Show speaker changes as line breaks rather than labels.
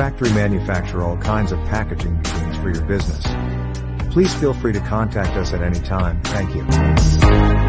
factory manufacture all kinds of packaging machines for your business. Please feel free to contact us at any time. Thank you.